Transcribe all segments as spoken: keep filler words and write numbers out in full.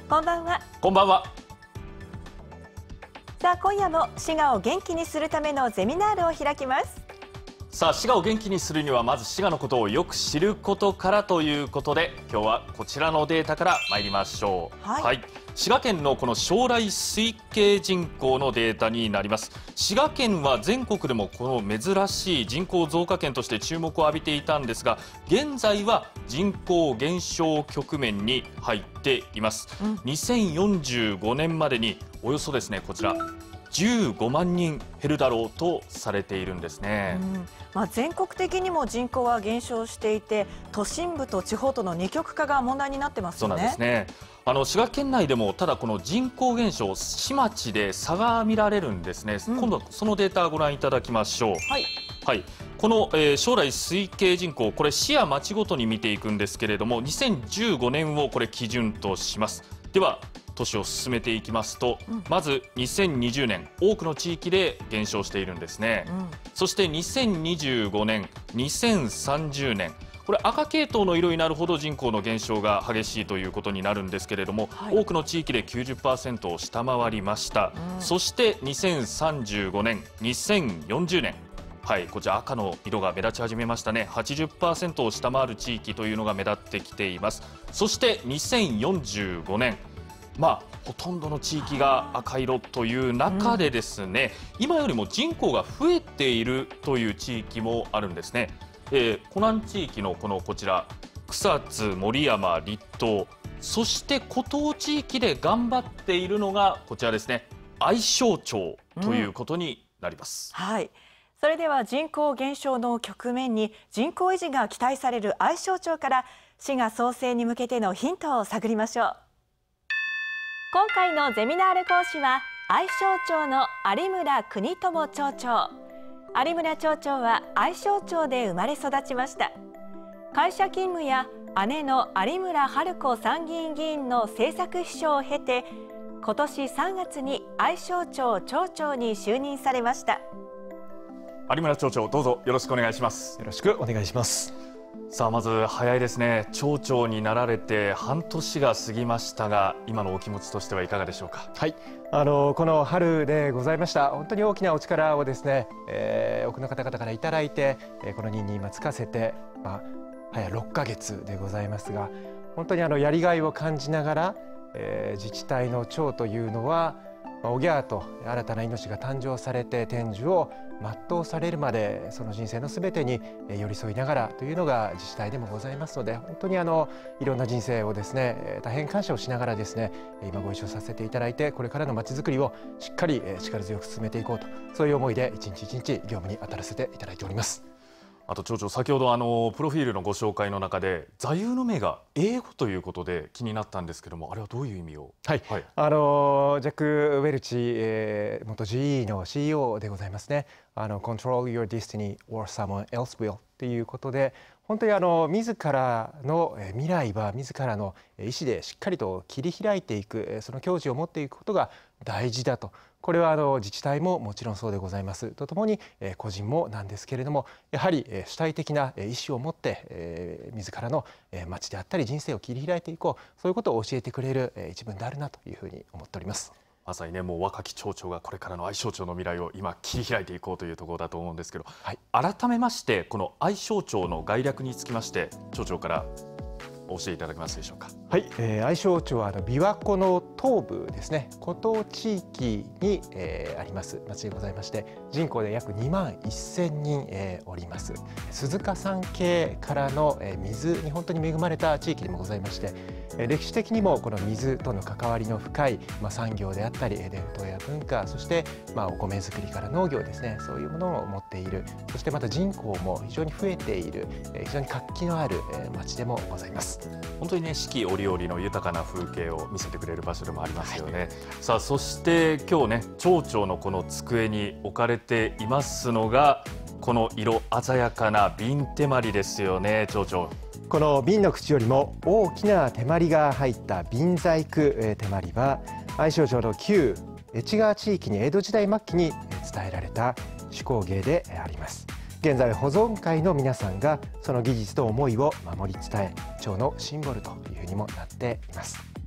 こんばんは。 こんばんは。 さあ、今夜も滋賀を元気にするためのゼミナールを開きます。 さあ、滋賀を元気にするにはまず滋賀のことをよく知ることからということで、今日はこちらのデータから参りましょう。 はい、 はい、滋賀県のこの将来推計人口のデータになります。滋賀県は全国でもこの珍しい人口増加県として注目を浴びていたんですが、現在は人口減少局面に入っています、うん、にせんよんじゅうごねんまでにおよそですね、こちらじゅうごまんにん減るだろうとされているんですね。 うん、まあ、全国的にも人口は減少していて、都心部と地方との二極化が問題になってますよね。 そうなんですね。あの滋賀県内でもただこの人口減少、市町で差が見られるんですね、うん、今度はそのデータをご覧いただきましょう。はい、はい、この、えー、将来推計人口、これ市や町ごとに見ていくんですけれども、にせんじゅうごねんをこれ基準とします。では年を進めていきますと、うん、まずにせんにじゅうねん多くの地域で減少しているんですね、うん、そしてにせんにじゅうごねん、にせんさんじゅうねん、これ赤系統の色になるほど人口の減少が激しいということになるんですけれども、はい、多くの地域で きゅうじゅっパーセント を下回りました、うん、そしてにせんさんじゅうごねん、にせんよんじゅうねん、はい、こちら赤の色が目立ち始めましたね。 はちじゅっパーセント を下回る地域というのが目立ってきています。そしてにせんよんじゅうごねん、まあ、ほとんどの地域が赤色という中でですね、うん、今よりも人口が増えているという地域もあるんですね。えー、湖南地域のこのこちら草津、森山、栗東、そして湖東地域で頑張っているのがこちらですね、愛荘町ということになります、 うん、はい、それでは人口減少の局面に人口維持が期待される愛荘町から滋賀創生に向けてのヒントを探りましょう。今回のゼミナール講師は愛荘町の有村国友町長。有村町長は愛荘町で生まれ育ちました。会社勤務や姉の有村春子参議院議員の政策秘書を経て、今年さんがつに愛荘町町長に就任されました。 有村町長、どうぞよろしくお願いします。 よろしくお願いします。 さあ、まず早いですね。町長になられて半年が過ぎましたが、今のお気持ちとしてはいかがでしょうか。 はい、あのこの春でございました。本当に大きなお力をですね、えー、多くの方々からいただいて、えー、この任に今就かせて、まあ、早ろっかげつでございますが、本当にあのやりがいを感じながら、えー、自治体の長というのはおぎゃーと新たな命が誕生されて天寿を全うされるまで、その人生のすべてに寄り添いながらというのが自治体でもございますので、本当にあのいろんな人生をですね、大変感謝をしながらですね、今ご一緒させていただいて、これからのまちづくりをしっかり力強く進めていこうと、そういう思いで一日一日業務に当たらせていただいております。 あと町長、先ほどあのプロフィールのご紹介の中で座右の銘が英語ということで気になったんですけども、あれはどういう意味を。 はい、はい、あのジャック・ウェルチ、えー、元 ジーイー の シーイーオー でございますね。あの Control your destiny or someone else will ということで、本当にあの自らの未来は自らの意思でしっかりと切り開いていく、その矜持を持っていくことが大事だと。これはあの自治体ももちろんそうでございますとともに、個人もなんですけれども、やはり主体的な意思を持って自らの町であったり人生を切り開いていこう、そういうことを教えてくれる一文であるなというふうに思っております。 まさにね、もう若き町長がこれからの愛荘町の未来を今切り開いていこうというところだと思うんですけど、はい、改めましてこの愛荘町の概略につきまして町長からお教えいただけますでしょうか。 はい、えー、愛荘町はあの琵琶湖の東部ですね、湖東地域に、えー、あります町でございまして、人口で約にまんせんにん、えー、おります。鈴鹿山系からの、えー、水に本当に恵まれた地域でもございまして、えー、歴史的にもこの水との関わりの深い、まあ、産業であったり伝統や文化、そして、まあ、お米作りから農業ですね、そういうものを持っている、そしてまた人口も非常に増えている、えー、非常に活気のある、えー、町でもございます。 本当にね、四季折々の豊かな風景を見せてくれる場所でもありますよね、はい、さあそして今日ね、町長のこの机に置かれていますのがこの色鮮やかな瓶手まりですよね。町長、 この瓶の口よりも大きな手まりが入った瓶細工手まりは、愛荘町の旧越川地域に江戸時代末期に伝えられた手工芸であります。現在保存会の皆さんがその技術と思いを守り伝え、町のシンボルというふうにもなっています。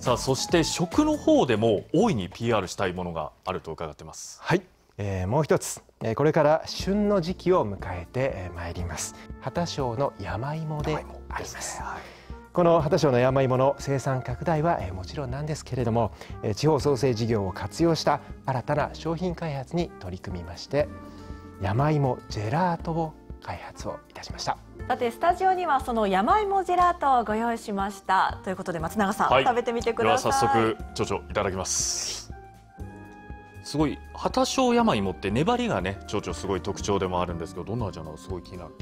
さあそして食の方でも大いに ピーアール したいものがあると伺ってます。 はい、えー、もう一つ、えー、これから旬の時期を迎えてまいります。畑庄の山芋であります。はい、この畑庄の山芋の生産拡大はもちろんなんですけれども、地方創生事業を活用した新たな商品開発に取り組みまして、山芋ジェラートを開発をいたしました。 さてスタジオにはその山芋ジェラートをご用意しましたということで、松永さん、はい、食べてみてください。 では早速ちょちょいただきます。すごい畑庄山芋って粘りがねちょちょすごい特徴でもあるんですけど、どんな味なのかすごい気になる。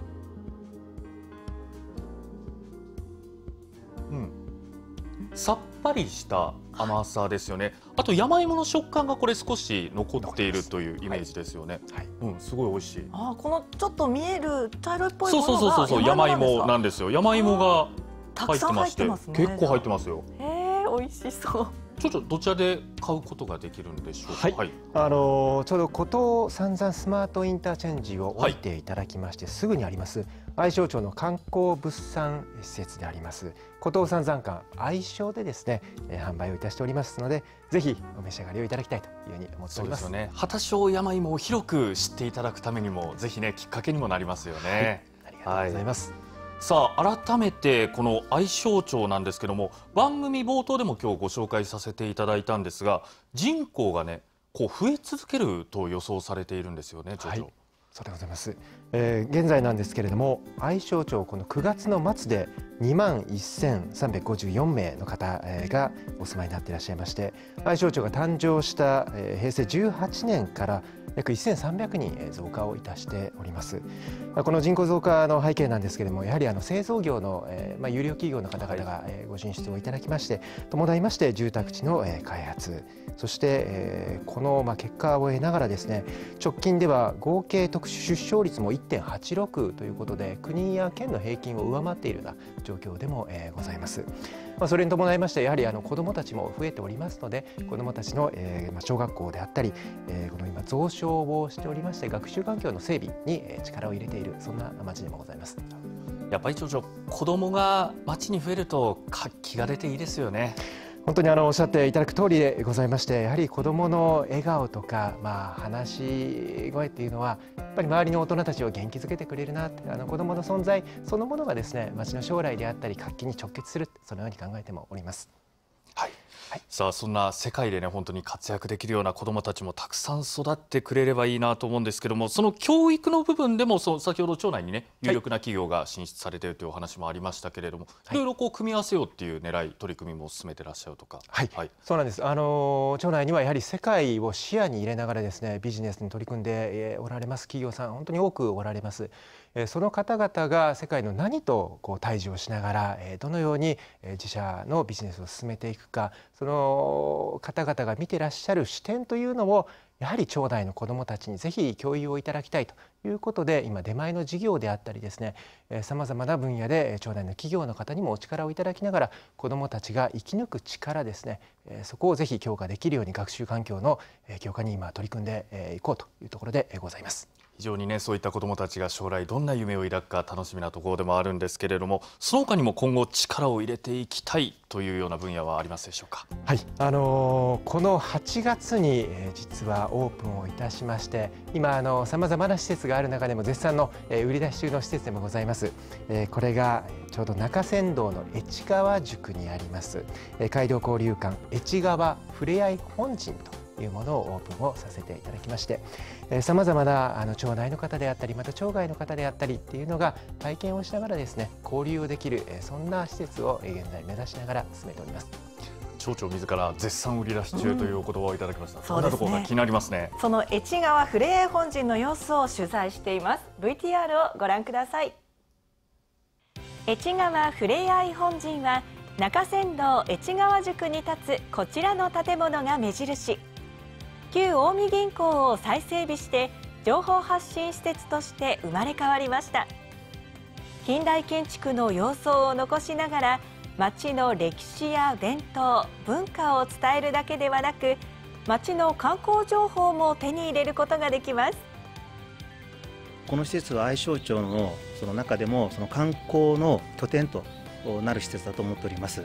うん、さっぱりした甘さですよね。あと山芋の食感がこれ少し残っているというイメージですよね。はいはい、うん、すごい美味しい。 あ、このちょっと見える茶色いっぽいものがそうそうそうそう山芋なんですよ。山芋が入ってまして、結構入ってますよ。 へえ、美味しそう。 ちょっとどちらで買うことができるんでしょうか。 はい、はい、あのー、ちょうど古東三山スマートインターチェンジを降りていただきまして、はい、すぐにあります愛荘町の観光物産施設であります古東三山館愛荘でですね、えー、販売をいたしておりますので、ぜひお召し上がりをいただきたいというふうに思っております。 そうですよね。畑庄山芋を広く知っていただくためにもぜひねきっかけにもなりますよね。 はい、ありがとうございます。はい、 さあ改めてこの愛荘町なんですけども、番組冒頭でも今日ご紹介させていただいたんですが、人口がねこう増え続けると予想されているんですよね。町長。はい、 そうでございます。えー、現在なんですけれども、愛荘町このくがつの末でにまんせんさんびゃくごじゅうよんめいの方がお住まいになっていらっしゃいまして、愛荘町が誕生したへいせいじゅうはちねんから約せんさんびゃくにん増加をいたしております。この人口増加の背景なんですけれども、やはりあの製造業の、えーまあ、有料企業の方々がご進出をいただきまして、伴いまして住宅地の開発、そして、えー、このまあ結果を得ながらですね、直近では合計特殊出生率も いってんはちろく ということで、国や県の平均を上回っているような状況でも、えー、ございます。まあ、それに伴いまして、やはりあの子どもたちも増えておりますので、子どもたちの、えーまあ、小学校であったり、えー、この今増床をしておりまして、学習環境の整備に力を入れている、そんな町でもございます。 やっぱり町長、子どもが町に増えると活気が出ていいですよね。 本当にあのおっしゃっていただく通りでございまして、やはり子どもの笑顔とか、まあ、話し声っていうのはやっぱり周りの大人たちを元気づけてくれるなって、あの子どもの存在そのものがですね、町の将来であったり活気に直結する、そのように考えてもおります。 はいはい、さあそんな世界でね本当に活躍できるような子どもたちもたくさん育ってくれればいいなと思うんですけども、その教育の部分でもそう先ほど町内にね有力な企業が進出されているというお話もありましたけれども、はい、いろいろこう組み合わせようっていう狙い取り組みも進めてらっしゃるとか。 はい、はい、そうなんです。あの町内にはやはり世界を視野に入れながらですね、ビジネスに取り組んでおられます企業さん本当に多くおられます。その方々が世界の何とこう対峙をしながらどのように自社のビジネスを進めていくか、その方々が見てらっしゃる視点というのをやはり町内の子どもたちにぜひ共有をいただきたいということで、今出前の事業であったりですね、さまざまな分野で町内の企業の方にもお力をいただきながら、子どもたちが生き抜く力ですね、そこをぜひ強化できるように学習環境の強化に今取り組んでいこうというところでございます。 非常にねそういった子どもたちが将来どんな夢を抱くか楽しみなところでもあるんですけれども、その他にも今後力を入れていきたいというような分野はありますでしょうか。 はい、あのー、このはちがつに、えー、実はオープンをいたしまして、今あのさまざまな施設がある中でも絶賛の、えー、売り出し中の施設でもございます。えー、これがちょうど中山道の越川宿にあります、えー、街道交流館越川ふれあい本陣というものをオープンをさせていただきまして、さまざまなあの町内の方であったり、また町外の方であったりっていうのが体験をしながらですね、交流をできる、そんな施設を現在目指しながら進めております。 町長自ら絶賛売り出し中というお言葉をいただきました。うん、そんなところが気になりますね。 その越川ふれあい本陣の様子を取材しています。 ブイティーアール をご覧ください。越川ふれあい本陣は中山道越川宿に立つこちらの建物が目印。旧近江銀行を再整備して情報発信施設として生まれ変わりました。近代建築の様相を残しながら、町の歴史や伝統文化を伝えるだけではなく、町の観光情報も手に入れることができます。 この施設は愛荘町のその中でもその観光の拠点となる施設だと思っております。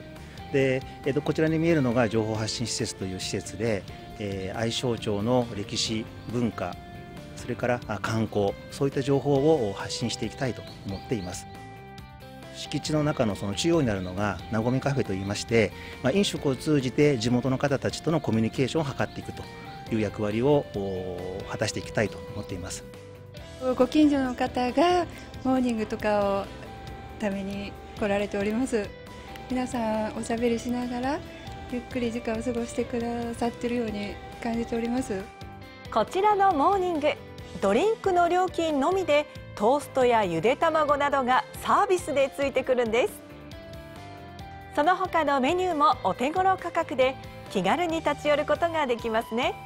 で、えー、とこちらに見えるのが情報発信施設という施設で、えー、愛荘町の歴史文化、それから観光、そういった情報を発信していきたいと思っています。敷地の中のその中央になるのがなごみカフェといいまして、まあ、飲食を通じて地元の方たちとのコミュニケーションを図っていくという役割を果たしていきたいと思っています。 ご近所の方がモーニングとかをために来られております。皆さんおしゃべりしながらゆっくり時間を過ごしてくださっているように感じております。 こちらのモーニング、ドリンクの料金のみでトーストやゆで卵などがサービスでついてくるんです。その他のメニューもお手頃価格で気軽に立ち寄ることができますね。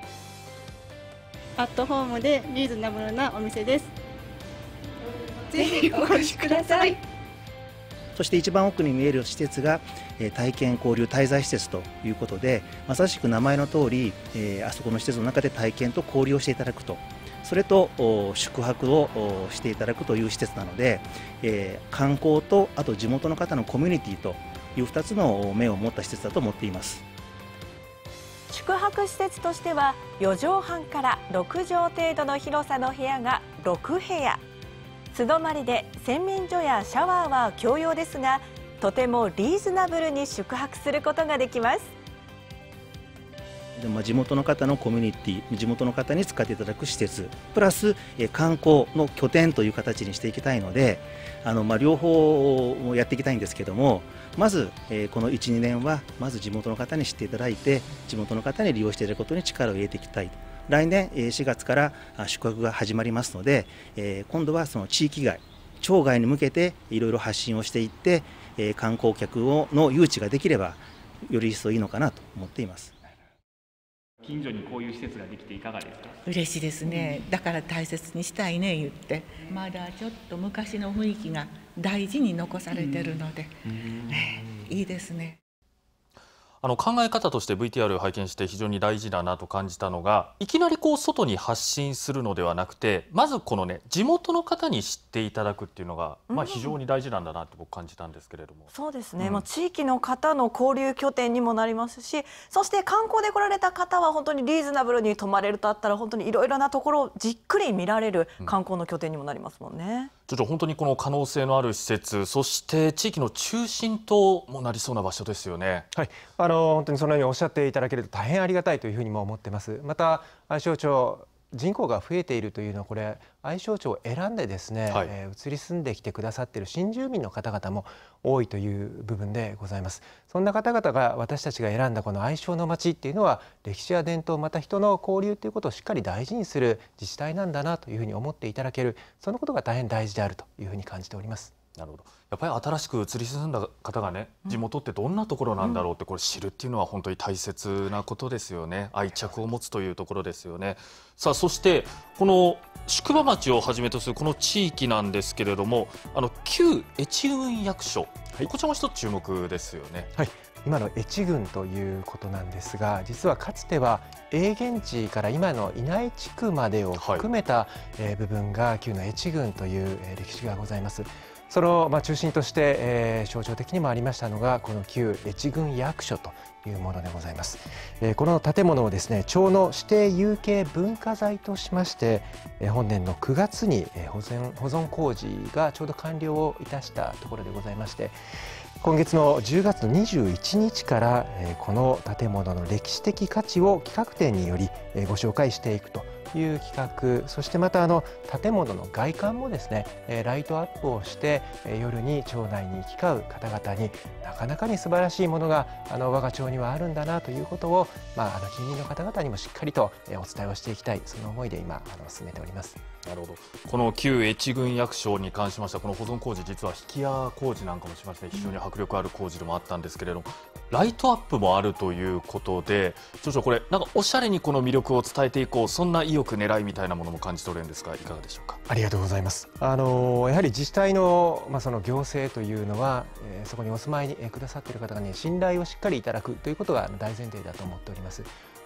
アットホームでリーズナブルなお店です。ぜひお越しください。 そして一番奥に見える施設が体験交流滞在施設ということで、まさしく名前の通り、えー、あそこの施設の中で体験と交流をしていただくと、それと宿泊をしていただくという施設なので、えー、観光とあと地元の方のコミュニティというふたつの面を持った施設だと思っています。 宿泊施設としてはよじょうはんからろくじょう程度の広さの部屋がろくへや、素泊まりで洗面所やシャワーは共用ですが、とてもリーズナブルに宿泊することができます。 でまあ、地元の方のコミュニティ、地元の方に使っていただく施設プラス、え観光の拠点という形にしていきたいので、あの、まあ、両方をやっていきたいんですけども、まず、えー、このいち、にねんはまず地元の方に知っていただいて、地元の方に利用していただくことに力を入れていきたい。来年しがつから宿泊が始まりますので、えー、今度はその地域外、町外に向けていろいろ発信をしていって、えー、観光客をの誘致ができればより一層いいのかなと思っています。 近所にこういう施設ができていかがですか？ 嬉しいですね。だから大切にしたいね言って、まだちょっと昔の雰囲気が大事に残されてるので、えー、いいですね。 あの考え方として ブイティーアール を拝見して非常に大事だなと感じたのが、いきなりこう外に発信するのではなくて、まずこのね地元の方に知っていただくっていうのが、まあ、非常に大事なんだなって僕感じたんですけれども、 うん、そうですね、 うん、 まあ、地域の方の交流拠点にもなりますし、そして観光で来られた方は本当にリーズナブルに泊まれるとあったら、本当にいろいろなところをじっくり見られる観光の拠点にもなりますもんね。 ちょっと本当にこの可能性のある施設、そして地域の中心ともなりそうな場所ですよね。 はい、あの本当にそのようにおっしゃっていただけると大変ありがたいというふうにも思ってます。また愛荘町、人口が増えているというのは、これ愛荘町を選んでですね、はい、えー、移り住んできてくださっている新住民の方々も多いという部分でございます。そんな方々が私たちが選んだこの愛荘の町っていうのは、歴史や伝統、また人の交流ということをしっかり大事にする自治体なんだなというふうに思っていただける、そのことが大変大事であるというふうに感じております。 なるほど。やっぱり新しく移り住んだ方がね、地元ってどんなところなんだろうってこれ知るっていうのは本当に大切なことですよね。愛着を持つというところですよね。さあ、そしてこの宿場町をはじめとするこの地域なんですけれども、あの旧越郡役所、はい、こちらも一つ注目ですよね。 はい、今の越郡ということなんですが、実はかつては永源地から今の稲井地区までを含めた、はい、えー、部分が旧の越郡という、えー、歴史がございます。その、まあ、中心として、えー、象徴的にもありましたのがこの旧越郡役所というものでございます。えー、この建物をですね、町の指定有形文化財としまして、えー、本年のくがつに、えー、保全保存工事がちょうど完了をいたしたところでございまして、今月のじゅうがつのにじゅういちにちから、えー、この建物の歴史的価値を企画展により、えー、ご紹介していくという企画、そしてまたあの建物の外観もですね、ライトアップをして夜に町内に行き交う方々になかなかに素晴らしいものがあの我が町にはあるんだなということを、まあ、あの近隣の方々にもしっかりとお伝えをしていきたい、その思いで今あの進めております。 なるほど。この旧越郡役所に関しましては、この保存工事、実は引き屋工事なんかもしまして、非常に迫力ある工事でもあったんですけれども、ライトアップもあるということで、ちょっとこれなんかおしゃれにこの魅力を伝えていこう、そんな意欲狙いみたいなものも感じ取れるんですが、いかがでしょうか。 ありがとうございます。あのやはり自治体の、まあ、その行政というのは、えー、そこにお住まいにくださっている方がね、信頼をしっかりいただくということが大前提だと思っております。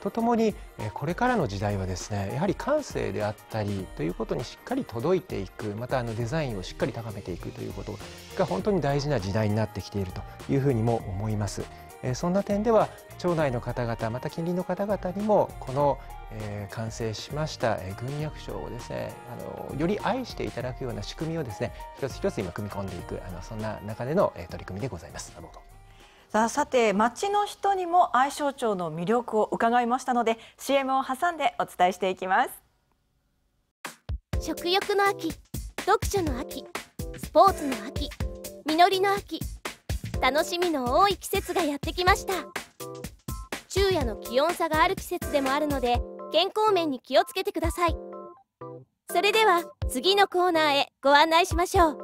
とともにこれからの時代はですねやはり感性であったりということにしっかり届いていく、またあのデザインをしっかり高めていくということが本当に大事な時代になってきているというふうにも思います。そんな点では町内の方々また近隣の方々にもこのえー、完成しました軍役賞をですねあのより愛していただくような仕組みをですね一つ一つ今組み込んでいくあのそんな中での、えー、取り組みでございます。なるほど。 さあ、さて町の人にも愛荘町の魅力を伺いましたので シーエム を挟んでお伝えしていきます。 食欲の秋、読書の秋、スポーツの秋、実りの秋、楽しみの多い季節がやってきました。昼夜の気温差がある季節でもあるので健康面に気をつけてください。それでは次のコーナーへご案内しましょう。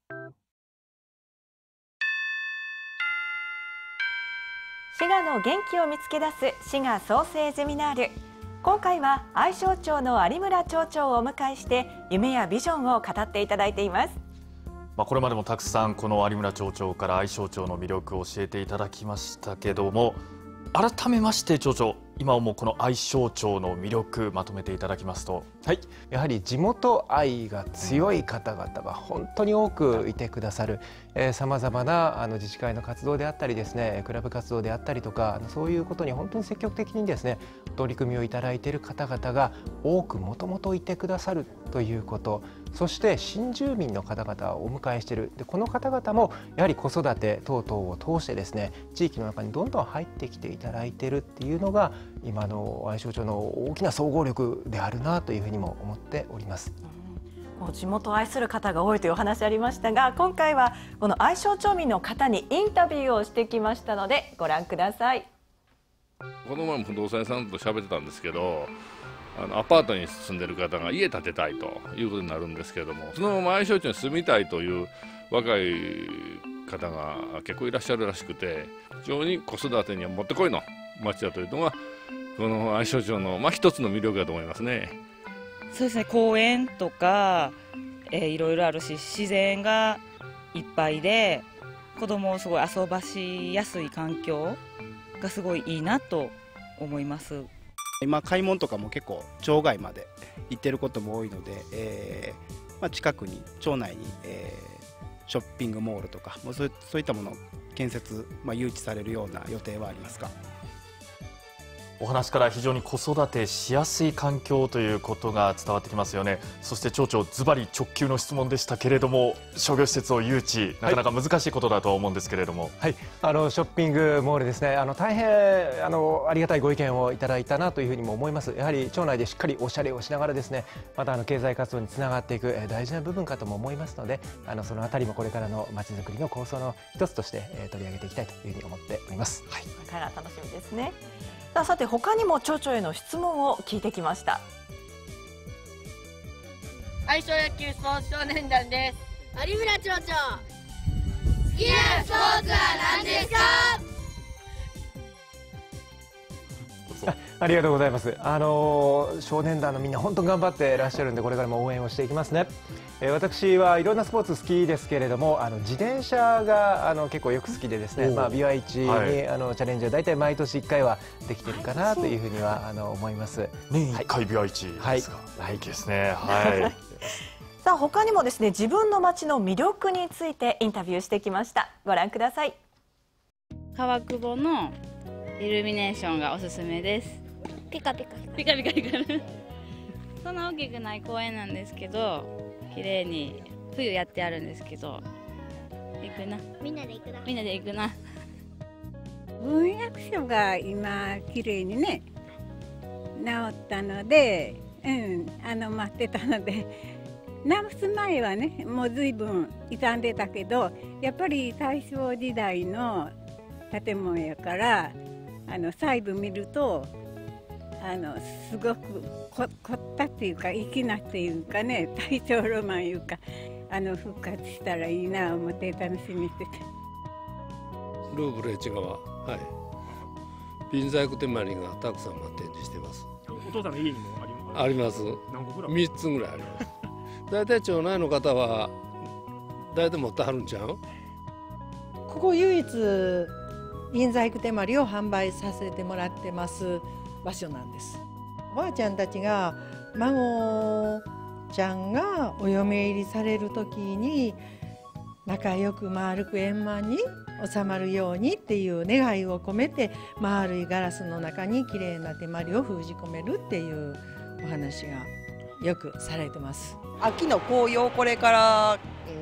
滋賀の元気を見つけ出す滋賀創生ゼミナール。今回は愛荘町の有村町長をお迎えして夢やビジョンを語っていただいています。 まあこれまでもたくさんこの有村町長から愛荘町の魅力を教えていただきましたけども、改めまして町長、今もこの愛荘町の魅力まとめていただきますと。 はい、やはり地元愛が強い方々が本当に多くいてくださるさまざまなあの自治会の活動であったりですねクラブ活動であったりとかそういうことに本当に積極的にですね取り組みをいただいている方々が多くもともといてくださるということ、そして新住民の方々をお迎えしている。でこの方々もやはり子育て等々を通してですね地域の中にどんどん入ってきていただいているっていうのが今の愛荘町の大きな総合力であるなというふうにも思っております。 うん、地元を愛する方が多いというお話ありましたが、今回はこの愛荘町民の方にインタビューをしてきましたのでご覧ください。 この前も不動産屋さんと喋ってたんですけど、あのアパートに住んでる方が家建てたいということになるんですけれども、そのまま愛荘町に住みたいという若い方が結構いらっしゃるらしくて、非常に子育てにはもってこいの町だというのがこの愛荘町の、まあ、一つの魅力だと思いますね。 そうですね、公園とか、えー、いろいろあるし自然がいっぱいで子供をすごい遊ばしやすい環境がすごいいいなと思います。 今買い物とかも結構町外まで行ってることも多いので、えーまあ、近くに町内に、えー、ショッピングモールとかもうそう、そういったものを建設、まあ、誘致されるような予定はありますか？ お話から非常に子育てしやすい環境ということが伝わってきますよね。そして町長、ズバリ直球の質問でしたけれども、商業施設を誘致なかなか難しいことだと思うんですけれども、 はい、あのショッピングモールですね、あの大変あのありがたいご意見をいただいたなというふうにも思います。やはり町内でしっかりおしゃれをしながらですね、またあの経済活動につながっていく、えー、大事な部分かとも思いますので、あのそのあたりもこれからのまちづくりの構想の一つとして、えー、取り上げていきたいというふうに思っております。はい、 これから楽しみですね。さあ、さて他にも町長への質問を聞いてきました。 愛荘野球スポーツ少年団です。有村町長、好きなスポーツは何ですか？ ありがとうございます。あの少年団のみんな本当に頑張っていらっしゃるんで、これからも応援をしていきますね。えー、私はいろんなスポーツ好きですけれども、あの自転車があの結構よく好きでですね、まあ ビワイチに、はい、あのチャレンジはだいたい毎年いっかいはできてるかなというふうにはあの思います。 年いっかい ビワイチですか？はい、いいですね。はい。 さあ、他にもですね、自分の町の魅力についてインタビューしてきました。ご覧ください。 川久保のイルミネーションがおすすめです。 ピカピカピカピカ光るそんな大きくない公園なんですけど、綺麗に冬やってあるんですけど、行くな、 みんなで行くな、 みんなで行くな。 文役所が今綺麗にね治ったので、うん、あの待ってたので、直す前はねもう随分傷んでたけど、やっぱり大正時代の建物やから、あの細部見るとあのすごくこ凝ったっていうか粋なっていうかね、大正ロマンいうか、あの復活したらいいな思って楽しみにしてて。 ルーブル越川、はい、ピン細工手まりがたくさん展示してます。 お父さんの家にもあります？ あります。 何個ぐらい？ みっつぐらいあります。大体町内の方は大体持ってはるんちゃう？ ここ唯一印細工手まりを販売させてもらってます。 場所なんです。おばあちゃんたちが孫ちゃんがお嫁入りされる時に仲良く丸く円満に収まるようにっていう願いを込めて、丸いガラスの中にきれいな手まりを封じ込めるっていうお話がよくされてます。 秋の紅葉、これから、うん、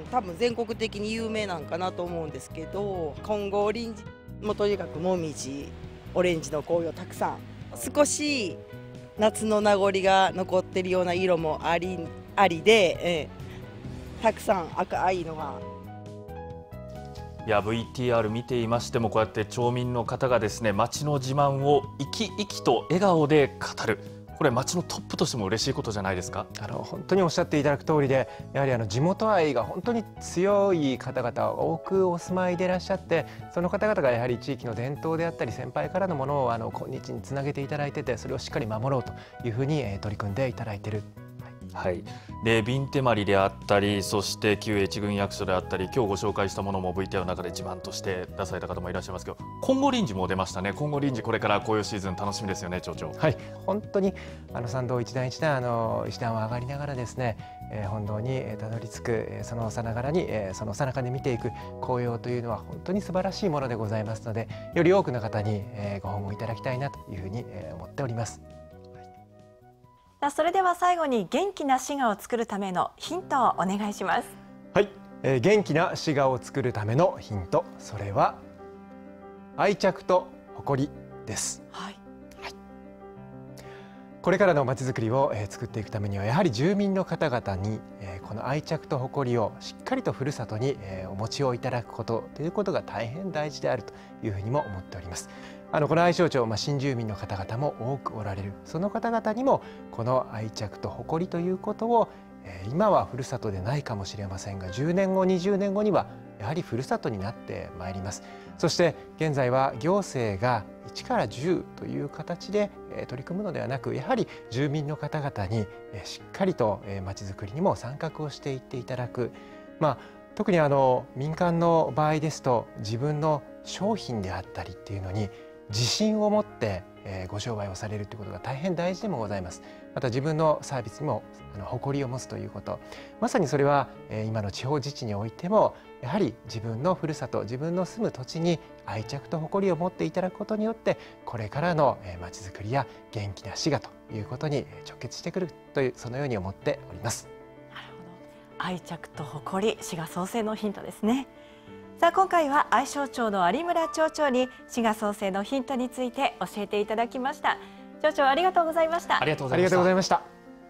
多分全国的に有名なんかなと思うんですけど、金剛オレンジもとにかくもみじオレンジの紅葉たくさん、少し夏の名残が残ってるような色もありありで、えー、たくさん赤いのが。 いや ブイティーアール 見ていましても、こうやって町民の方がですね、町の自慢を生き生きと笑顔で語る、これ町のトップとしても嬉しいことじゃないですか。 あの本当におっしゃっていただく通りで、やはりあの地元愛が本当に強い方々多くお住まいでいらっしゃって、その方々がやはり地域の伝統であったり先輩からのものをあの今日につなげていただいてて、それをしっかり守ろうというふうに、えー、取り組んでいただいている。 はい、でビンテマリであったり、そして旧越郡役所であったり、今日ご紹介したものも ブイティーアール の中で自慢として出された方もいらっしゃいますけど、金剛林寺も出ましたね。金剛林寺、これから紅葉シーズン楽しみですよね、町長。 はい、本当にあの参道一段一段あの石段を上がりながらですね、えー、本堂にたどり着く、えー、そのさながらに、えー、そのさなかで見ていく紅葉というのは本当に素晴らしいものでございますので、より多くの方に、えー、ご訪問いただきたいなというふうに、えー、思っております。 それでは最後に元気な滋賀を作るためのヒントをお願いします。 はい、えー、元気な滋賀を作るためのヒント、それは愛着と誇りです。 はいはい、これからのまちづくりを、えー、作っていくためには、やはり住民の方々に、えー、この愛着と誇りをしっかりとふるさとに、えー、お持ちをいただくことということが大変大事であるというふうにも思っております。あのこの愛荘町、まあ、新住民の方々も多くおられる。その方々にもこの愛着と誇りということを、えー、今はふるさとでないかもしれませんが、じゅうねんごにじゅうねんごにはやはりふるさとになってまいります。そして現在は行政がいちからじゅうという形で、えー、取り組むのではなく、やはり住民の方々に、えー、しっかりとまちづくりにも参画をしていっていただく。まあ特にあの民間の場合ですと、自分の商品であったりっていうのに自信を持って、えー、ご商売をされるということが大変大事でもございます。また自分のサービスにもあの誇りを持つということ、まさにそれは、えー、今の地方自治においても、やはり自分のふるさと、自分の住む土地に愛着と誇りを持っていただくことによって、これからのまちづくりや元気な滋賀ということに直結してくるという、そのように思っております。 なるほど、愛着と誇り、滋賀創生のヒントですね。さあ今回は愛荘町の有村町長に滋賀創生のヒントについて教えていただきました。町長、ありがとうございました。 ありがとうございました。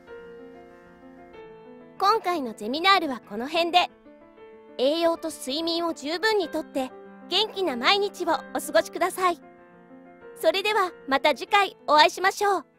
今回のゼミナールはこの辺で。栄養と睡眠を十分にとって元気な毎日をお過ごしください。それではまた次回お会いしましょう。